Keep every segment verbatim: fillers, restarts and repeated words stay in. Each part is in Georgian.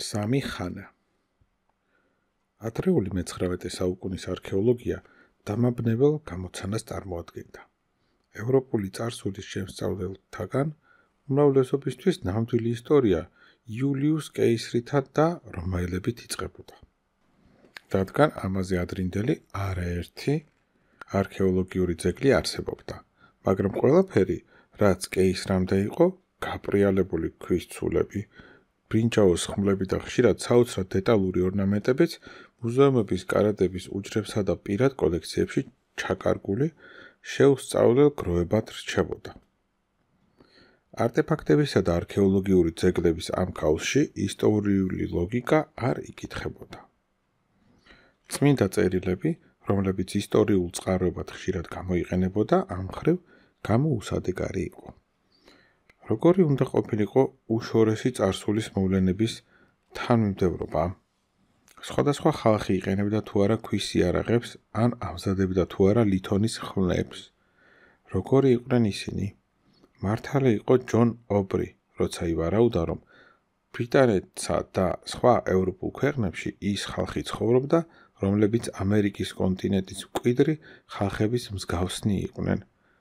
სამი ხანა. ადრეული მეცხრამეტე საუკუნის არქეოლოგია დამაბნეველ გამოცანას წარმოადგენდა. ევროპული წარსულის შემსწავლელთაგან უმრავლესობისთვის ნამდვილი ისტორია იულიუს კეისრითა და რომაელებით იწყებოდა. რადგან ამაზე ადრინდელი არაერთი არქეოლოგიური ძეგლი არსებობდა, მაგრამ ყველაფერი, რაც კეისრამდე იყო, გაპრიალებული ქვის ცულები, ბრინჯაოს ხმლები და ხშირად საოცრად დეტალური ორნამენტებიც მუზეუმების კარადების უჯრებსა და პირად კოლექციებში ჩაკარგული შეუსწავლელ გროებად რჩებოდა. არტეფაქტებისა და არქეოლოგიური ძეგლების ამ ქაოსში ისტორიული ლოგიკა არ იკითხებოდა. წმინდა წერილები, რომლებიც ისტორიულ წყაროებად ხშირად გამოიყენებოდა, ამ მხრივ გამოუსადეგარი იყო. როგორი უნდა ყოფილიყო უშორესი წარსულის მოვლენების თანმიმდევრობა? სხვადასხვა ხალხი იყენებდა თუ არა ქვის იარაღებს, ან ამზადებდა თუ არა ლითონის ხმლებს. როგორი იყვნენ ისინი? მართალი იყო ჯონ ობრი, როცა ივარაუდა, რომ ბრიტანეთსა და სხვა ევროპულ ქვეყნებში ის ხალხი ცხოვრობდა, რომლებიც ამერიკის კონტინენტის მკვიდრი ხალხების მსგავსნი იყვნენ.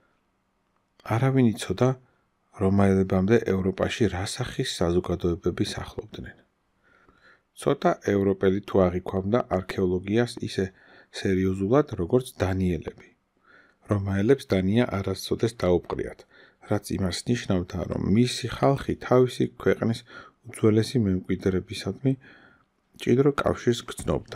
არავინ იცოდა, რომაელებამდე ევროპაში რა სახის საზოგადოებები სახლობდნენ. ცოტა ევროპელი თუ აღიქვამდა არქეოლოგიას ისე სერიოზულად, როგორც დანიელები. რომაელებს დანია არასოდეს დაუპყრიათ, რაც იმას ნიშნავდა, რომ მისი ხალხი თავისი ქვეყნის უძველესი მემკვიდრეებისადმი მჭიდრო კავშირს გრძნობდა.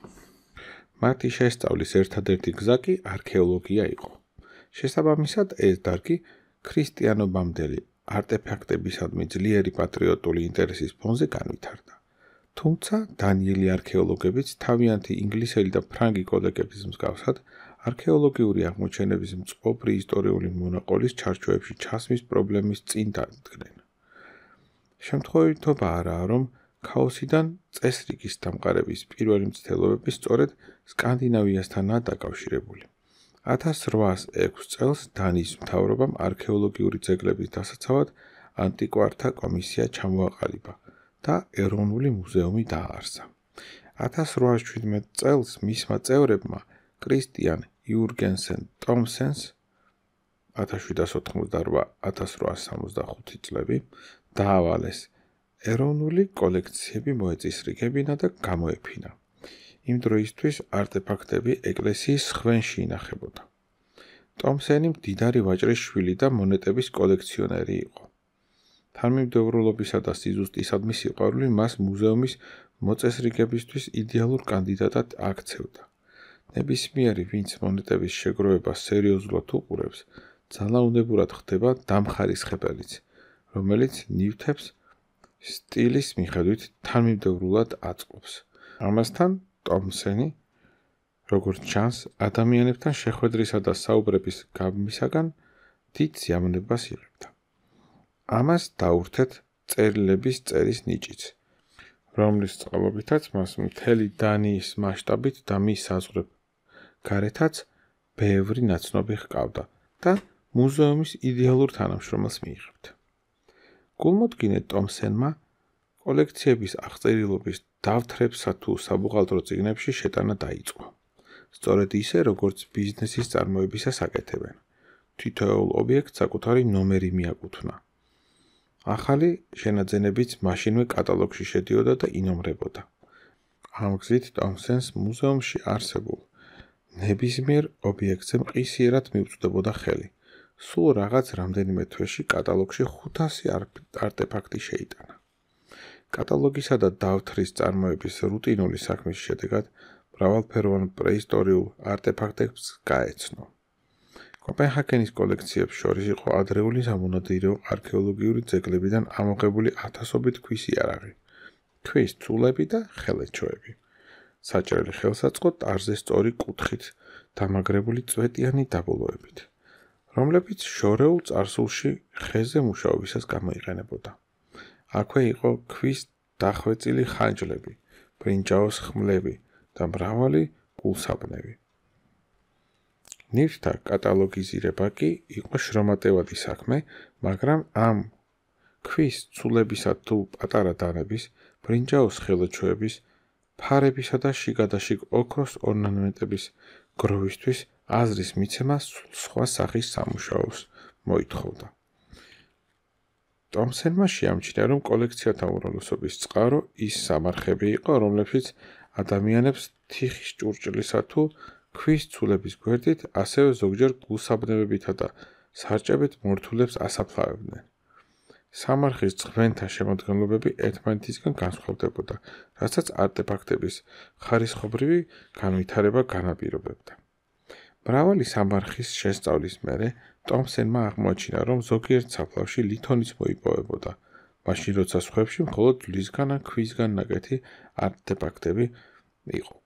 მათი შესწავლის ერთადერთი გზა კი არქეოლოგია იყო. შესაბამისად, ეს დარგი ქრისტიანობამდელი არტეფაქტებისადმი ძლიერი პატრიოტული ინტერესის ფონზე განვითარდა. თუმცა დანიელი არქეოლოგებიც თავიანთი ინგლისელი და ფრანგი კოლეგების მსგავსად არქეოლოგიური აღმოჩენების მწყობრი ისტორიული მონაყოლის ჩარჩოებში ჩასმის პრობლემის წინ დადგნენ. შემთხვევითობა არაა, რომ ქაოსიდან წესრიგის დამყარების პირველი მცდელობები სწორედ სკანდინავიასთანაა დაკავშირებული. ათას რვაას ექვს წელს დანიის მთავრობამ არქეოლოგიური ძეგლების დასაცავად ანტიკვართა კომისია ჩამოაყალიბა და ეროვნული მუზეუმი დააარსა. ათას რვაას შვიდმეტ წელს მისმა წევრებმა კრისტიან იურგენსენ ტომსენს ათას შვიდას ოთხმოცდარვა - ათას რვაას სამოცდახუთი წლები დაავალეს ეროვნული კოლექციები მოეწესრიგებინა და გამოეფინა. იმ დროისთვის არტეფაქტები ეკლესიის სხვენში ინახებოდა. ტომსენი მდიდარი ვაჭრის შვილი და მონეტების კოლექციონერი იყო. თანმიმდევრულობისა და სიზუსტისადმი სიყვარული მას მუზეუმის მოწესრიგებისთვის იდეალურ კანდიდატად აქცევდა. ნებისმიერი, ვინც მონეტების შეგროვებას სერიოზულად უყურებს, ძალაუნებურად ხდება დამხარისხებელიც, რომელიც ნივთებს სტილის მიხედვით თანმიმდევრულად აწყობს. ამასთან ტომსენი, როგორც ჩანს, ადამიანებთან შეხვედრისა და საუბრების გამისაგან დიდ სიამოვნებას იღებდა. ამას დაურთეთ წერილების წერის ნიჭიც, რომლის წყალობითაც მას მთელი დანიის მასშტაბით და მის საზღვრებ გარეთაც ბევრი ნაცნობი ჰყავდა და მუზეუმის იდეალურ თანამშრომელს მიიღებდა. გულმოდგინედ ტომსენმა კოლექციების აღწერილობის დავთრებსა თუ საბუღალტრო წიგნებში შეტანა დაიწყო. სწორედ ისე, როგორც ბიზნესის წარმოებისას აკეთებენ. თითოეულ ობიექტს საკუთარი ნომერი მიაკუთვნა. ახალი შენაძენებიც მაშინვე კატალოგში შედიოდა და ინომრებოდა. ამ გზით ტომსენს მუზეუმში არსებულ ნებისმიერ ობიექტზე მყისიერად მიუწვდებოდა ხელი. სულ რაღაც რამდენიმე თვეში კატალოგში ხუთასი არტეფაქტი შეიტანა. კატალოგისა და დავთრის წარმოების რუტინული საქმის შედეგად მრავალფეროვან პრეისტორიულ არტეფაქტებს გაეცნო. კოპენჰაგენის კოლექციებს შორის იყო ადრეული სამონადირეო არქეოლოგიური ძეგლებიდან ამოღებული ათასობით ქვის იარაღი, ქვის ცულები და ხელეჩოები. საჭრელი ხელსაწყო ტარზე სწორი კუთხით დამაგრებული წვეტიანი დაბოლოებით, რომლებიც შორეულ წარსულში ხეზე მუშაობისას გამოიყენებოდა. აქვე იყო ქვის დახვეწილი ხანჯლები, ბრინჯაოს ხმლები და მრავალი გულსაბნევი. ნივთთა კატალოგიზირება კი იყო შრომატევადი საქმე, მაგრამ ამ ქვის ცულებისა თუ პატარა დანების, ბრინჯაოს ხელოჩოების, ფარებისა და შიგადაშიგ ოქროს ორნამენტების გროვისთვის აზრის მიცემა სხვა სახის სამუშაოს მოითხოვდა. ტომსენმა შეამჩნია, რომ კოლექციათა უმრავლესობის წყარო ის სამარხები იყო, რომლებშიც ადამიანებს თიხის ჭურჭლისა თუ ქვის ცულების გვერდით, ასევე ზოგჯერ გულსაბნევებითა და სარჭებით მორთულებს ასაფლავებდნენ. სამარხის ძღვენთა შემოდგენლობები ერთმანეთისგან განსხვავდებოდა, რასაც არტეფაქტების ხარისხობრივი განვითარება განაპირობებდა. მრავალი სამარხის შესწავლის მერე ტომსენმა აღმოაჩინა, რომ ზოგიერთ საფლავში ლითონის მოიპოვებოდა, მაშინ როცა სხვებში მხოლოდ ლისგან ან ქვისგან ნაკეთი არტეფაქტები იყო.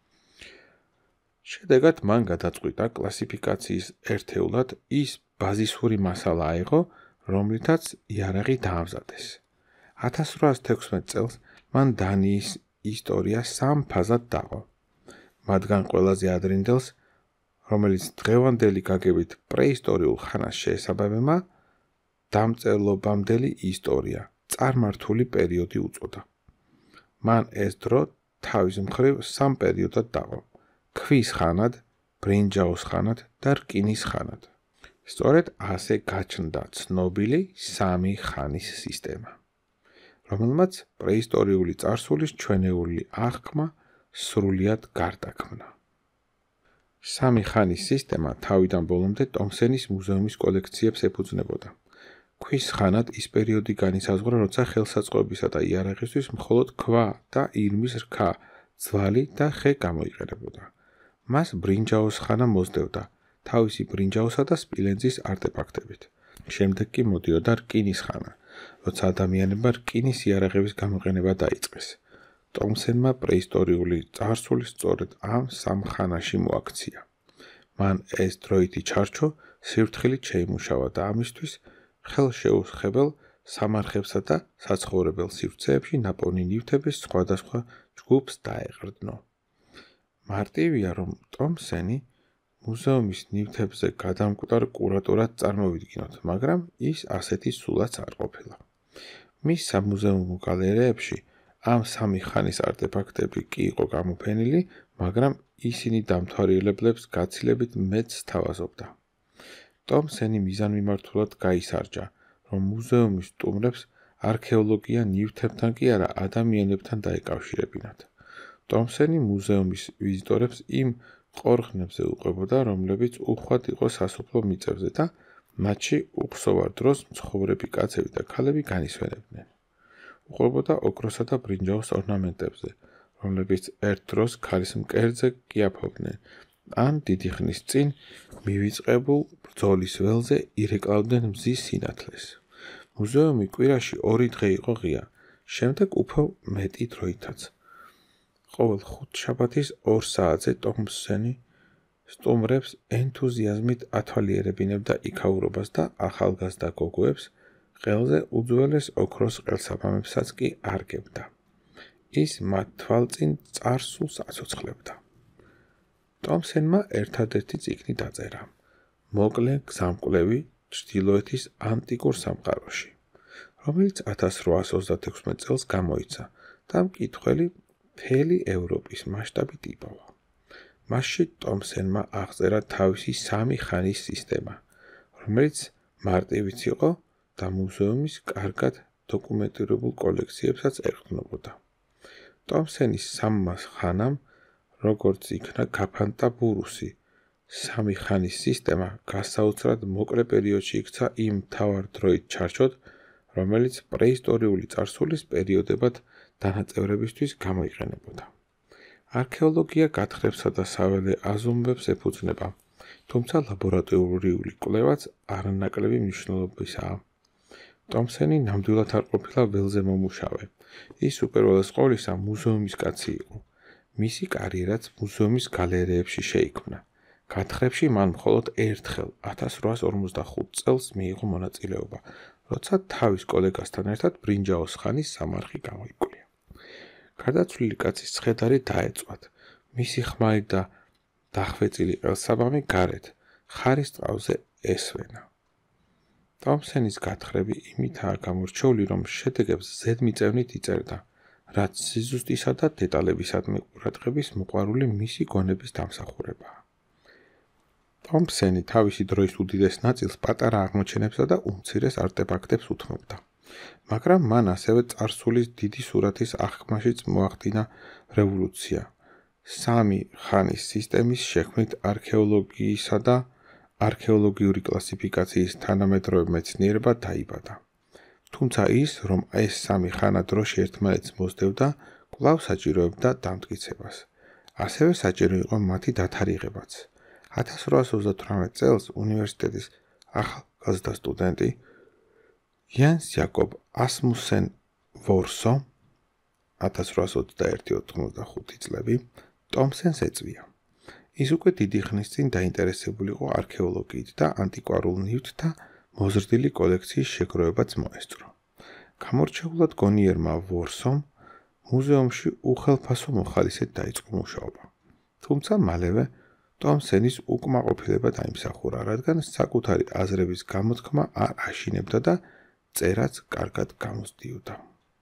შედეგად მან გადაწყვიტა კლასიფიკაციის ერთეულად ის ბაზისური მასალა აიღო, რომლითაც იარაღი დაამზადეს. ათას რვაას თექვსმეტ წელს მან დანიის ისტორია სამ ფაზად დაყო. მათგან ყველაზე ადრინდელს, რომელიც დღევანდელი გაგებით პრეისტორიულ ხანას შეესაბამება, დამწერლობამდელი ისტორია, წარმართული პერიოდი უწოდა. მან ეს დრო თავის მხრივ სამ პერიოდად დაყო: ქვის ხანად, ბრინჯაოს ხანად და რკინის ხანად. სწორედ ასე გაჩნდა ცნობილი სამი ხანის სისტემა, რომელმაც პრეისტორიული წარსულის ჩვენეული აღქმა სრულიად გარდაქმნა. სამი ხანის სისტემა თავიდან ბოლომდე ტომსენის მუზეუმის კოლექციებს ეფუძნებოდა. ქვის ხანად ის პერიოდი განისაზღვრა, როცა ხელსაწყოებისა და იარაღისთვის მხოლოდ ქვა და ირმის რქა, ძვალი და ხე გამოიყენებოდა. მას ბრინჯაოს ხანა მოსდევდა თავისი ბრინჯაოსა და სპილენძის არტეფაქტებით. შემდეგ კი მოდიოდა რკინის ხანა, როცა ადამიანებმა რკინის იარაღების გამოყენება დაიწყეს. ტომსენმა პრეისტორიული წარსული სწორედ ამ სამ ხანაში მოაქცია. მან ეს დროითი ჩარჩო სიფრთხილით შეიმუშავა და ამისთვის ხელშეუხებელ სამარხებსა და საცხოვრებელ სივრცეებში ნაპოვნი ნივთების სხვადასხვა ჯგუფს დაეყრდნო. მარტივია, რომ ტომსენი მუზეუმის ნივთებზე გადამკვდარ კურატორად წარმოვიდგინოთ, მაგრამ ის ასეთი სულაც არ ყოფილა. მის სამუზეუმო გალერეებში ამ სამი ხანის არტეფაქტები კი იყო გამოფენილი, მაგრამ ისინი დამთვალიერებლებს გაცილებით მეტს სთავაზობდა. ტომსენი მიზანმიმართულად გაისარჯა, რომ მუზეუმის სტუმრებს არქეოლოგია ნივთებთან კი არა ადამიანებთან დაეკავშირებინათ. ტომსენი მუზეუმის ვიზიტორებს იმ ყორღნებზე უყვებოდა, რომლებიც უხვად იყო სასოფლო მიწებზე და მათში უხსოვარ დროს მცხოვრები კაცები და ქალები განისვენებდნენ. უყვებოდა ოქროსა და ბრინჯაოს ორნამენტებზე, რომლებიც ერთ დროს ქალის მკერდზე კიაფობდნენ, ან დიდი ხნის წინ მივიწყებულ ბრძოლის ველზე ირეკლავდნენ მზის სინათლეს. მუზეუმი კვირაში ორი დღე იყო ღია, შემდეგ უფრო მეტი დროითაც. ყოველ ხუთშაბათის ორ საათზე ტომსენი სტუმრებს ენთუზიაზმით ათვალიერებინებდა იქაურობას და ახალგაზრდა გოგოებს ყელზე უძველეს ოქროს ყელსაბამებსაც კი არგებდა. ის მათ თვალწინ წარსულს აცოცხლებდა. ტომსენმა ერთადერთი წიგნი დაწერა, მოკლე გზამკვლევი ჩრდილოეთის ანტიკურ სამყაროში, რომელიც ათას რვაას ოცდათექვსმეტ წელს გამოიცა და მკითხველი მთელი ევროპის მასშტაბით იპოვა. მასში ტომსენმა აღწერა თავისი სამი ხანის სისტემა, რომელიც მარტივიც იყო და მუზეუმის კარგად დოკუმენტირებულ კოლექციებსაც ეყრდნობოდა. ტომსენის სამმა ხანამ, როგორც იქნა გაფანტა ბურუსი, სამი ხანის სისტემა გასაოცრად მოკლე პერიოდში იქცა იმ მთავარ დროით ჩარჩოდ, რომელიც პრეისტორიული წარსულის პერიოდებად დანაწევრებისთვის გამოიყენებოდა. არქეოლოგია გათხრებსა და საველე აზომვებს ეფუძნება, თუმცა ლაბორატორიული კვლევაც არანაკლები მნიშვნელობისაა. ტომსენი ნამდვილად არ ყოფილა ველზე მომუშავე. ის უპირველეს ყოვლისა მუზეუმის კაცი იყო. მისი კარიერაც მუზეუმის გალერეებში შეიქმნა. გათხრებში მან მხოლოდ ერთხელ ათას რვაას ორმოცდახუთ წელს მიიღო მონაწილეობა, როცა თავის კოლეგასთან ერთად ბრინჯაოს ხანის სამარხი გამოიკვლია. გარდაცვლილი კაცის ცხედარი დაეწვათ, მისი ხმალი და დახვეწილი ყელსაბამი გარეთ ხარის ტყავზე ესვენა. ტომსენის გათხრები იმითაა გამორჩეული, რომ შედეგებს ზედმიწევნით იწერდა, რაც სიზუსტისა და დეტალებისადმი ყურადღების მოყვარული მისი გონების დამსახურებაა. ტომსენი თავისი დროის უდიდეს ნაწილს პატარა აღმოჩენებსა და უმცირეს არტეფაქტებს უთმობდა, მაგრამ მან ასევე წარსულის დიდი სურათის აღქმაშიც მოახდინა რევოლუცია. სამი ხანის სისტემის შექმნით არქეოლოგიისა და არქეოლოგიური კლასიფიკაციის თანამედროვე მეცნიერება დაიბადა. თუმცა ის, რომ ეს სამი ხანა დროში ერთმანეთს მოსდევდა, კვლავ საჭიროებდა დამტკიცებას. ასევე საჭირო იყო მათი დათარიღებაც. ათას რვაას ოცდათვრამეტ წელს უნივერსიტეტის ახალგაზრდა სტუდენტი იანს იაკობ ასმუსენ ვორსო ათას რვაას ოცდაერთი ოცდახუთი წლები ტომსენს ეწვია. ის უკვე დიდი ხნის წინ დაინტერესებული იყო არქეოლოგიით და ანტიკვარულ ნივთთა მოზრდილი კოლექციის შეგროვებაც მოესწრო. გამორჩეულად გონიერმა ვორსომ მუზეუმში უხელფასო მოხალისედ დაიწყო მუშაობა. თუმცა მალევე ტომსენის უკმაყოფილება დაიმსახურა, რადგან საკუთარი აზრების გამოთქმა არ აშინებდა და წერაც კარგად გამოსდიოდა.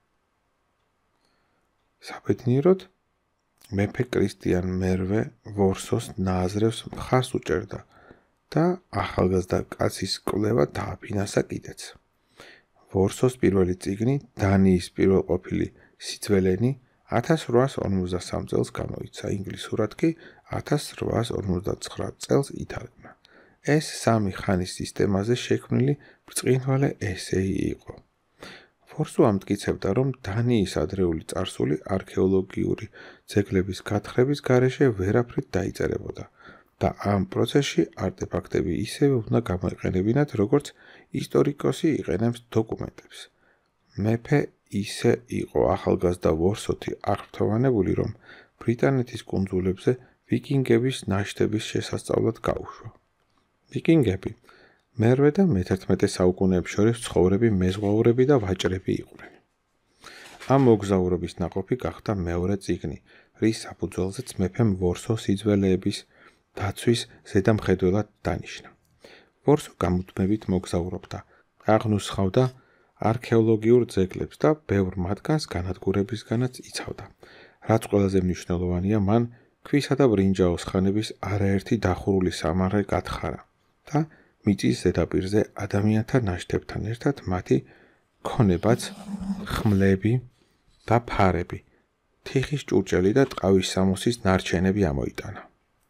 საბედნიეროდ, მეფე კრისტიან მერვე ვორსოს ნააზრევს მხარს უჭერდა და ახალგაზრდა კაცის კვლევა დააფინანსა კიდეც. ვორსოს პირველი წიგნი, დანიის პირველყოფილი სიძველენი, ათას რვაას ორმოცდასამ წელს გამოიცა, ინგლისურად კი ათას რვაას ორმოცდაცხრა წელს ითარგმნა. ეს სამი ხანის სისტემაზე შექმნილი ბრწყინვალე ესეი იყო. ვორსო ამტკიცებდა, რომ დანიის ადრეული წარსული არქეოლოგიური ძეგლების გათხრების გარეშე ვერაფრით დაიწერებოდა და ამ პროცესში არტეფაქტები ისევე უნდა გამოიყენებინათ, როგორც ისტორიკოსი იყენებს დოკუმენტებს. მეფე ისე იყო ახალგაზრდა ვორსოთი აღფრთოვანებული, რომ ბრიტანეთის კუნძულებზე ვიკინგების ნაშთების შესასწავლად გაუშვა. ვიკინგები მერვე და მეთერთმეტე საუკუნეებს შორის ცხოვრები მეზღვაურები და ვაჭრები იყვნენ. ამ მოგზაურობის ნაყოფი გახდა მეორე წიგნი, რის საფუძველზეც მეფემ ვორსო სიძველეების დაცვის ზედამხედველად დანიშნა. ვორსო გამუდმებით მოგზაურობდა, აღნუსხავდა არქეოლოგიურ ძეგლებს და ბევრ მათგანს განადგურებისგანაც იცავდა. რაც ყველაზე მნიშვნელოვანია, მან ქვისა და ბრინჯაოს ხანების არაერთი დახურული სამარხი გათხარა და მიწის ზედაპირზე ადამიანთა ნაშთებთან ერთად მათი ქონებაც, ხმლები და ფარები, თიხის ჭურჭელი და ტყავის სამოსის ნარჩენები ამოიტანა.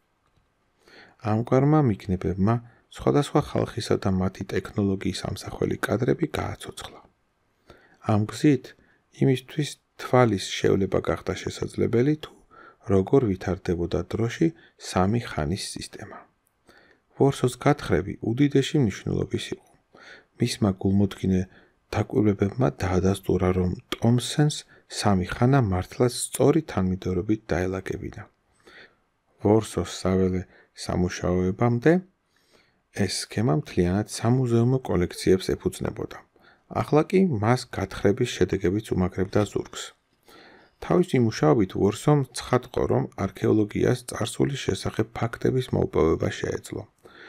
ამგვარმა მიგნებებმა სხვადასხვა ხალხისა და მათი ტექნოლოგიის ამსახველი კადრები გააცოცხლა. ამ გზით იმისთვის თვალის შევლება გახდა შესაძლებელი, თუ როგორ ვითარდებოდა დროში სამი ხანის სისტემა. ვორსოს გათხრები უდიდესი მნიშვნელობის იყო. მისმა გულმოდგინე დაკვირვებებმა დაადასტურა, რომ ტომსენს სამი ხანა მართლაც სწორი თანმიმდევრობით დაელაგებინა. ვორსოს საველე სამუშაოებამდე ეს სქემა მთლიანად სამუზეუმო კოლექციებს ეფუძნებოდა. ახლა კი მას გათხრების შედეგებიც უმაგრებდა ზურგს. თავისი მუშაობით ვორსომ ცხადყო, რომ არქეოლოგიას წარსულის შესახებ ფაქტების მოპოვება შეეძლო.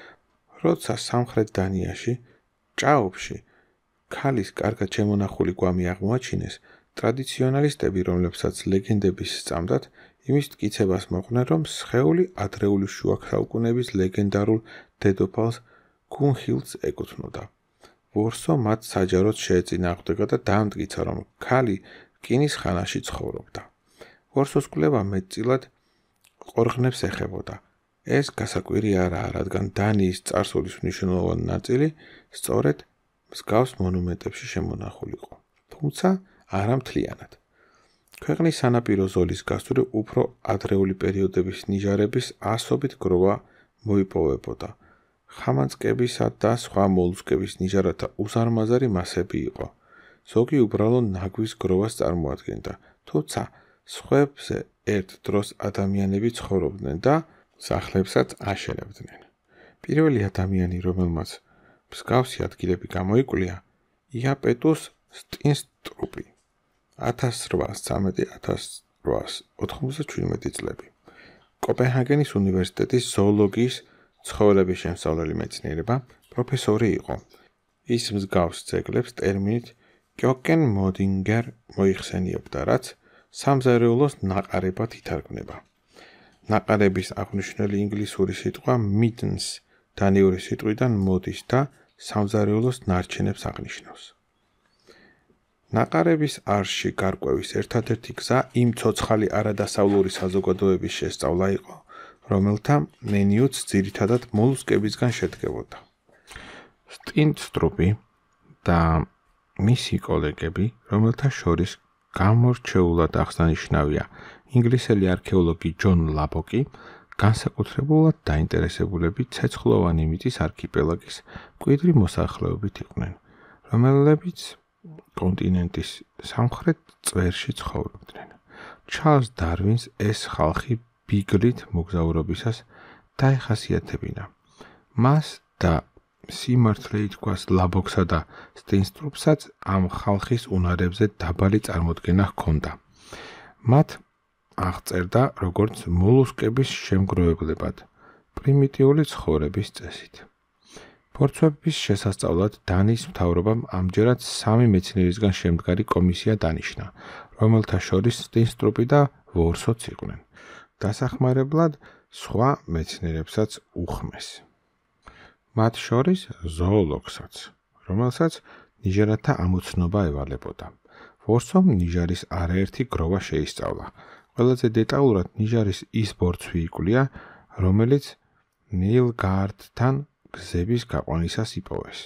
როცა სამხრეთ დანიაში, ჭაობში, ქალის კარგად შემონახული გვამი აღმოაჩინეს, ტრადიციონალისტები, რომლებსაც ლეგენდების სწამდათ, იმის მტკიცებას მოყვნენ, რომ სხეული ადრეული შუა საუკუნეების ლეგენდარულ დედოფალს გუნჰილდს ეკუთვნოდა. ვორსო მათ საჯაროდ შეეწინააღმდეგა და დაამტკიცა, რომ ქალი რკინის ხანაში ცხოვრობდა. ვორსოს კვლევა მეტწილად ყორღნებს ეხებოდა. ეს გასაკვირი არაა, რადგან დანიის წარსულის მნიშვნელოვანი ნაწილი სწორედ მსგავს მონუმენტებში შემონახული იყო, თუმცა არა მთლიანად. ქვეყნის სანაპირო ზოლის გასწვრივ უფრო ადრეული პერიოდების ნიჟარების ასობით გროვა მოიპოვებოდა. ხამანწკებისა და სხვა მოლუსკების ნიჟარათა უზარმაზარი მასები იყო. ზოგი უბრალო ნაგვის გროვას წარმოადგენდა, თუმცა სხვებზე ერთ დროს ადამიანები ცხოვრობდნენ და სახლებსაც აშენებდნენ. პირველი ადამიანი, რომელმაც მსგავსი ადგილები გამოიკვლია, იაპეტუს სტინსტრუპი, ათას რვაას ცამეტი - ათას რვაას ოთხმოცდაჩვიდმეტი წლები. კოპენჰაგენის უნივერსიტეტის ზოოლოგიის ცხოველების შემსწავლელი მეცნიერება პროფესორი იყო. ის მსგავს ძეგლებს ტერმინით კიოკენ-მოდინგერ მოიხსენიებდა, რაც სამზარეულოს ნაყარებად ითარგმნება. ნაყარების აღნიშნული ინგლისური სიტყვა middens დანიური სიტყვიდან მოდის და სამზარეულოს ნარჩენებს აღნიშნავს. ნაყარების არსში გარკვევის ერთადერთი გზა იმ ცოცხალი არადასავლური საზოგადოების შესწავლა იყო, რომელთა მენიუც ძირითადად მოლუსკებისგან შედგებოდა. სტინსტრუპი და მისი კოლეგები, რომელთა შორის გამორჩეულად აღსანიშნავია ინგლისელი არქეოლოგი ჯონ ლაბოკი, განსაკუთრებულად დაინტერესებულები ცეცხლოვანი მიწის არქიპელაგის მკვიდრი მოსახლეობით იყვნენ, რომელებიც კონტინენტის სამხრეთ წვერში ცხოვრობდნენ. ჩარლზ დარვინს ეს ხალხი ბიგლით მოგზაურობისას დაეხასიათებინა. მას და სიმართლე ითქვას ლაბოქსა და სტინსტრუპსაც ამ ხალხის უნარებზე დაბალი წარმოდგენა ჰქონდა. მათ აღწერდა როგორც მოლუსკების შემგროვებლებად, პრიმიტიული ცხოვრების წესით. ფორცვების შესასწავლად დანის მთავრობამ ამჯერად სამი მეცნიერისგან შემდგარი კომისია დანიშნა, რომელთა შორის სტინსტრუპი და ვორსოც იყვნენ. დასახმარებლად სხვა მეცნიერებსაც უხმეს. მათ შორის ზოოლოგსაც, რომელსაც ნიჟარათა ამოცნობა ევალებოდა. ვორსომ ნიჟარის არაერთი გროვა შეისწავლა. ყველაზე დეტალურად ნიჟარის ის ბორცვი იკვლია, რომელიც ნილგაარდთან გზების გაყვანისას იპოვეს.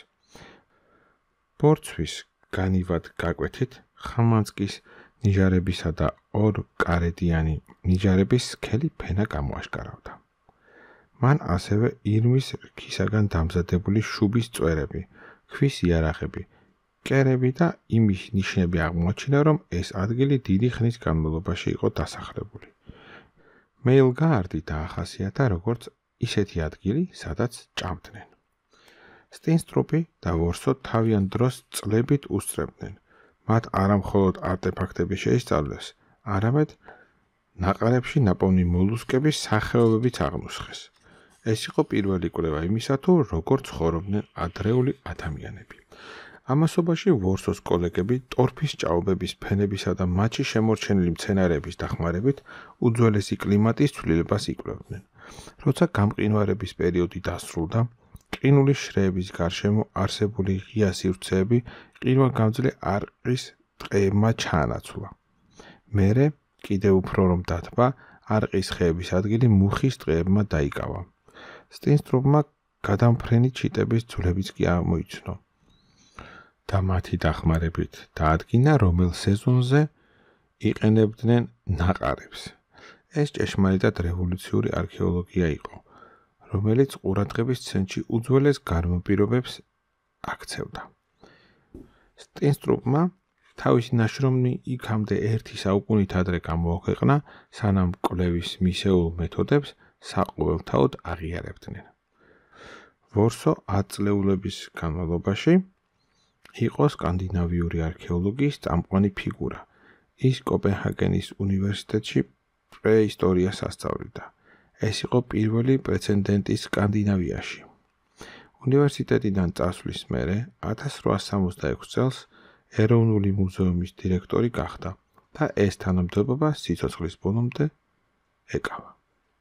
ბორცვის განივად გაკვეთით ხამანსკის ნიჟარებისა და ორ-კარედიანი ნიჟარების სქელი ფენა გამოაშკარავდა. მან ასევე ირმის რქისაგან დამზადებული შუბის წვერები, ქვის იარაღები, კერები და იმის ნიშნები აღმოაჩინა, რომ ეს ადგილი დიდი ხნის განმავლობაში იყო დასახლებული. მეილგაარდი დაახასიათა როგორც ისეთი ადგილი, სადაც ჭამდნენ. სტინსტრუპი და ვორსო თავიანთ დროს წლებით უსწრებდნენ. მათ არამხოლოდ არტეფაქტები შეისწავლეს, არამედ ნაყარებში ნაპოვნი მოლუსკების სახეობებიც აღმოსხეს. ეს იყო პირველი კვლევა იმისა, თუ როგორ ცხოვრობდნენ ადრეული ადამიანები. ამასობაში ვორსოს კოლეგები ტორფის ჭაობების ფენებისა და მათში შემორჩენილი მცენარეების დახმარებით უძველესი კლიმატის ცვლილებას იკვლევდნენ. როცა გამყინვარების პერიოდი დასრულდა, ყინულის შრეების გარშემო არსებული ღია სივრცეები ყინვაგამძლე არყის ტყეებმა ჩაანაცვლა. მერე, კიდევ უფრო რომ დათბა, არყის ხეების ადგილი მუხის ტყეებმა დაიკავა. სტინსტრუპმა გადამფრენი ჩიტების ძვლებიც კი აღმოიცნო და მათი დახმარებით დაადგინა, რომელ სეზონზე იყენებდნენ ნაყარებს. ეს ჭეშმარიტად რევოლუციური არქეოლოგია იყო, რომელიც ყურადღების ცენტრში უძველეს გარემო-პირობებს აქცევდა. სტინსტრუპმა თავისი ნაშრომი იქამდე ერთი საუკუნით ადრე გამოაქვეყნა, სანამ კვლევის მისეულ მეთოდებს საყოველთაოდ აღიარებდნენ. ვორსო ათწლეულების განმავლობაში იყო სკანდინავიური არქეოლოგიის წამყვანი ფიგურა. ის კოპენჰაგენის უნივერსიტეტში პრეისტორიას ასწავლიდა. ეს იყო პირველი პრეცედენტი სკანდინავიაში. უნივერსიტეტიდან წასვლის მერე ათას რვაასი სამოცდაექვსი წელს ეროვნული მუზეუმის დირექტორი გახდა და ეს თანამდებობა სიცოცხლის ბოლომდე ეკავა.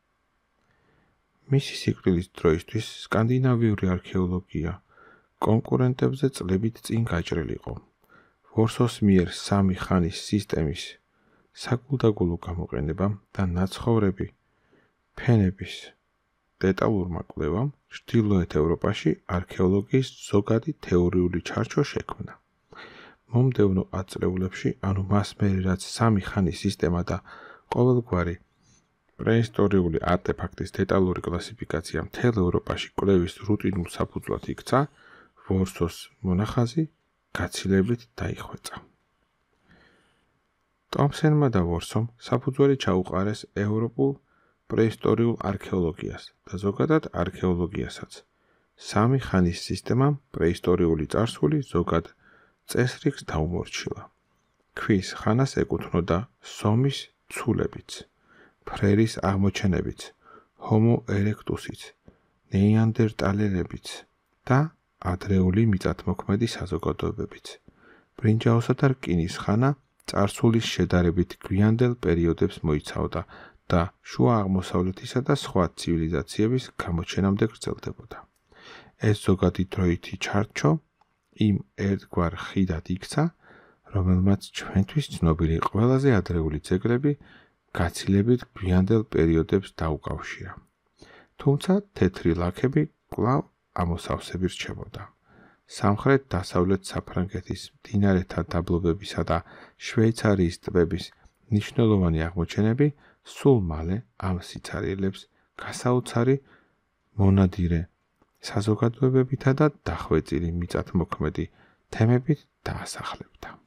მისი სიკვდილის დროისთვის სკანდინავიური არქეოლოგია კონკურენტებზე წლებით წინ გაჭრილიყო. ვორსოს მიერ სამი ხანის სისტემის საგულდაგულო გამოყენება და ნაცხოვრები ფენების დეტალურმა კვლევამ ჩრდილოეთ ევროპაში არქეოლოგიის ზოგადი თეორიული ჩარჩო შექმნა. მომდევნო ათწლეულებში, ანუ მას მერე რაც სამი ხანის სისტემა და ყოველგვარი პრეისტორიული არტეფაქტის დეტალური კლასიფიკაცია მთელ ევროპაში კვლევის რუტინულ საფუძვლად იქცა, ვორსოს მონახაზი გაცილებით დაიხვეწა. ტომპსონმა და ვორსომ საფუძველი ჩაუყარეს ევროპულ პრეისტორიულ არქეოლოგიას და ზოგადად არქეოლოგიასაც. სამი ხანის სისტემამ პრეისტორიული წარსული ზოგად წესრიგს დაუმორჩილა. ქვის ხანას ეკუთვნოდა სომის ცულებიც, ფრერის აღმოჩენებიც, ჰომო ერექტუსიც, ნეანდერტალელებიც და ადრეული მიწათმოქმედი საზოგადოებებიც. ბრინჯაოსა და რკინის ხანა წარსულის შედარებით გვიანდელ პერიოდებს მოიცავდა და შუა აღმოსავლეთისა და სხვა ცივილიზაციების გამოჩენამდე გრძელდებოდა. ეს ზოგადი დროითი ჩარჩო იმ ერთგვარ ხიდად იქცა, რომელმაც ჩვენთვის ცნობილი ყველაზე ადრეული ძეგლები გაცილებით გვიანდელ პერიოდებს დაუკავშირა. თუმცა თეთრი ლაქები კვლავ ამოსავსები რჩებოდა. სამხრეთ-დასავლეთ საფრანგეთის მდინარეთა დაბლობებისა და შვეიცარიის ტბების მნიშვნელოვანი აღმოჩენები სულ მალე ამ სიცარიელებს გასაოცარი მონადირე საზოგადოებებითა და დახვეწილი მიწათმოქმედი თემებით დაასახლებდა.